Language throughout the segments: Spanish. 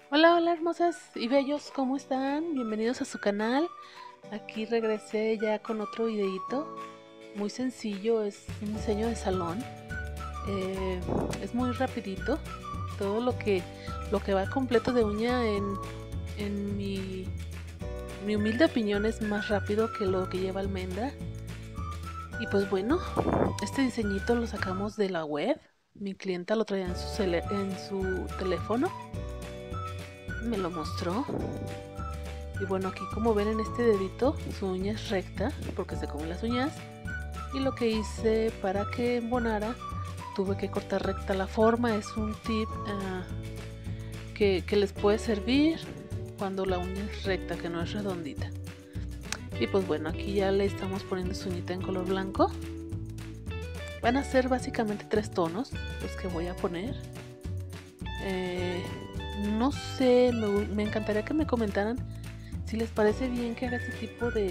Hola, hola hermosas y bellos, ¿cómo están? Bienvenidos a su canal. Aquí regresé ya con otro videito. Muy sencillo, es un diseño de salón. Es muy rapidito. Todo lo que va completo de uña en mi humilde opinión es más rápido que lo que lleva almendra. Y pues bueno, este diseñito lo sacamos de la web. Mi clienta lo traía en su teléfono. Me lo mostró. Y bueno, aquí como ven en este dedito, su uña es recta porque se comen las uñas. Y lo que hice para que embonara, tuve que cortar recta la forma. Es un tip que les puede servir cuando la uña es recta, que no es redondita. Y pues bueno, aquí ya le estamos poniendo su uñita en color blanco. Van a ser básicamente 3 tonos los que voy a poner. No sé, me encantaría que me comentaran si les parece bien que haga este tipo de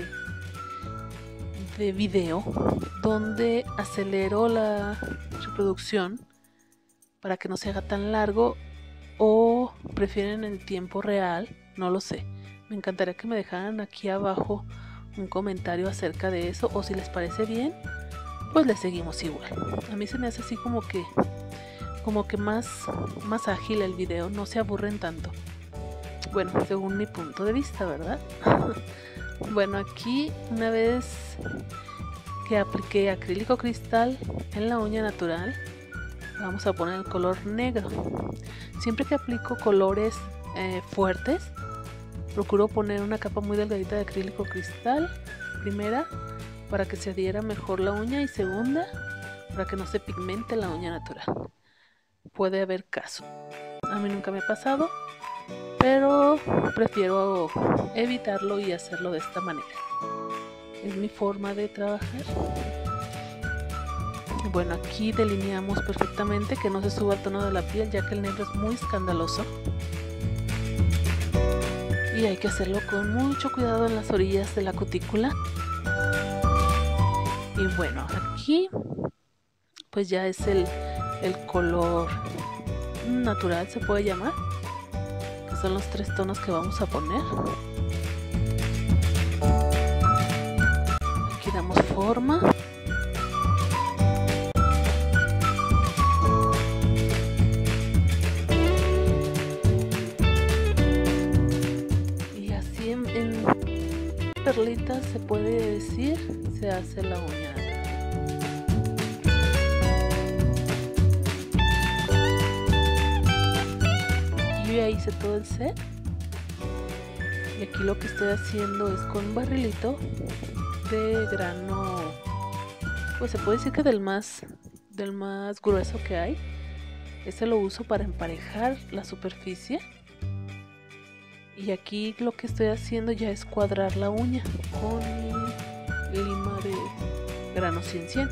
video donde acelero la reproducción para que no se haga tan largo, o prefieren el tiempo real. No lo sé, me encantaría que me dejaran aquí abajo un comentario acerca de eso, o si les parece bien pues le seguimos igual. A mí se me hace así como que más ágil el video, no se aburren tanto. Bueno, según mi punto de vista, ¿verdad? Bueno, aquí una vez que apliqué acrílico cristal en la uña natural, vamos a poner el color negro. Siempre que aplico colores fuertes, procuro poner una capa muy delgadita de acrílico cristal, primera, para que se adhiera mejor la uña, y segunda, para que no se pigmente la uña natural. Puede haber caso. A mí nunca me ha pasado, pero prefiero evitarlo y hacerlo de esta manera. Es mi forma de trabajar. Bueno, aquí delineamos perfectamente que no se suba el tono de la piel, ya que el negro es muy escandaloso. Y hay que hacerlo con mucho cuidado en las orillas de la cutícula. Y bueno, aquí pues ya es el color natural, se puede llamar, que son los 3 tonos que vamos a poner. Aquí damos forma. Y así en perlitas, se puede decir, se hace la uña. Yo ya hice todo el set. Y aquí lo que estoy haciendo es con un barrilito de grano, pues se puede decir que del más grueso que hay. Este lo uso para emparejar la superficie. Y aquí lo que estoy haciendo ya es cuadrar la uña con mi lima de grano 100.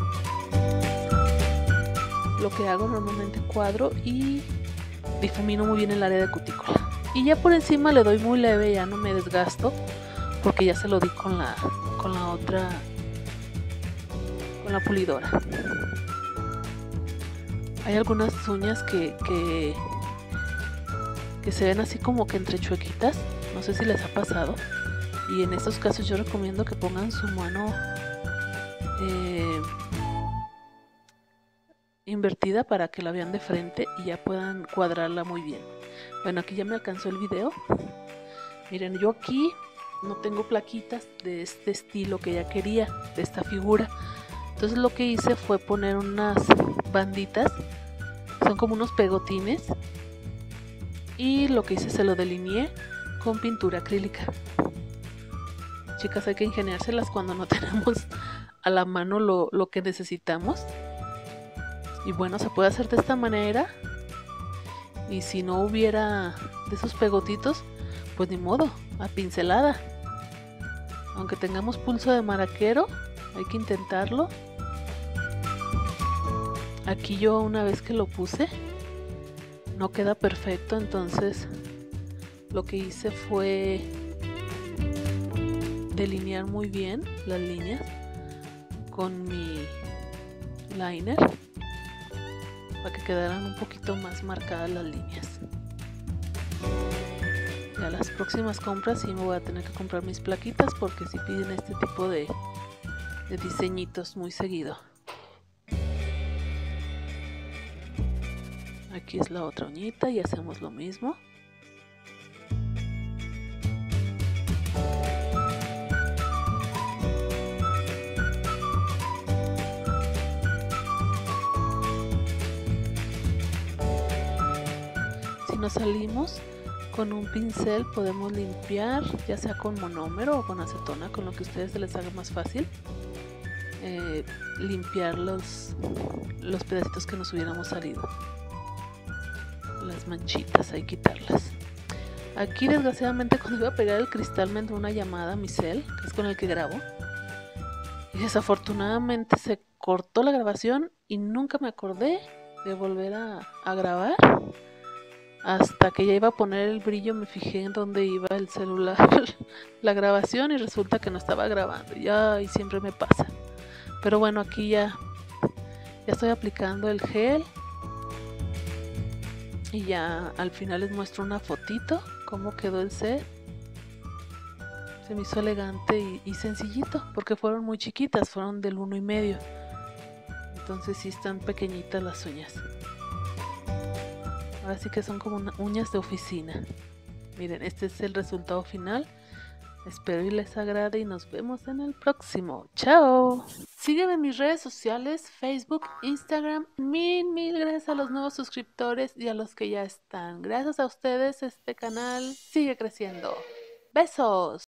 Lo que hago normalmente, cuadro y difumino muy bien el área de cutícula. Y ya por encima le doy muy leve, ya no me desgasto, porque ya se lo di con la pulidora. Hay algunas uñas que se ven así como que entre chuequitas, no sé si les ha pasado, y en estos casos yo recomiendo que pongan su mano invertida para que la vean de frente y ya puedan cuadrarla muy bien. Bueno, aquí ya me alcanzó el video. Miren, yo aquí no tengo plaquitas de este estilo que ella quería, de esta figura. Entonces lo que hice fue poner unas banditas, son como unos pegotines, y lo que hice, se lo delineé con pintura acrílica. Chicas, hay que ingeniárselas cuando no tenemos a la mano lo que necesitamos. Y bueno, se puede hacer de esta manera. Y si no hubiera de esos pegotitos, pues ni modo, a pincelada. Aunque tengamos pulso de maraquero, hay que intentarlo. Aquí yo, una vez que lo puse, no queda perfecto, entonces lo que hice fue delinear muy bien las líneas con mi liner para que quedaran un poquito más marcadas las líneas. las próximas compras sí me voy a tener que comprar mis plaquitas, porque si piden este tipo de diseñitos muy seguido. Aquí es la otra uñita y hacemos lo mismo. Si nos salimos, con un pincel podemos limpiar, ya sea con monómero o con acetona, con lo que a ustedes se les haga más fácil. Limpiar los pedacitos que nos hubiéramos salido, las manchitas, hay que quitarlas. Aquí desgraciadamente cuando iba a pegar el cristal me entró una llamada a mi cel, que es con el que grabo, y desafortunadamente se cortó la grabación y nunca me acordé de volver a grabar. Hasta que ya iba a poner el brillo me fijé en dónde iba el celular la grabación y resulta que no estaba grabando. Y siempre me pasa. Pero bueno, aquí ya estoy aplicando el gel. Y ya al final les muestro una fotito, cómo quedó el set. Se me hizo elegante y sencillito, porque fueron muy chiquitas, fueron del 1,5. Entonces sí están pequeñitas las uñas. Ahora sí que son como uñas de oficina. Miren, este es el resultado final. Espero y les agrade y nos vemos en el próximo. ¡Chao! Sígueme en mis redes sociales, Facebook, Instagram. Mil gracias a los nuevos suscriptores y a los que ya están. Gracias a ustedes este canal sigue creciendo. ¡Besos!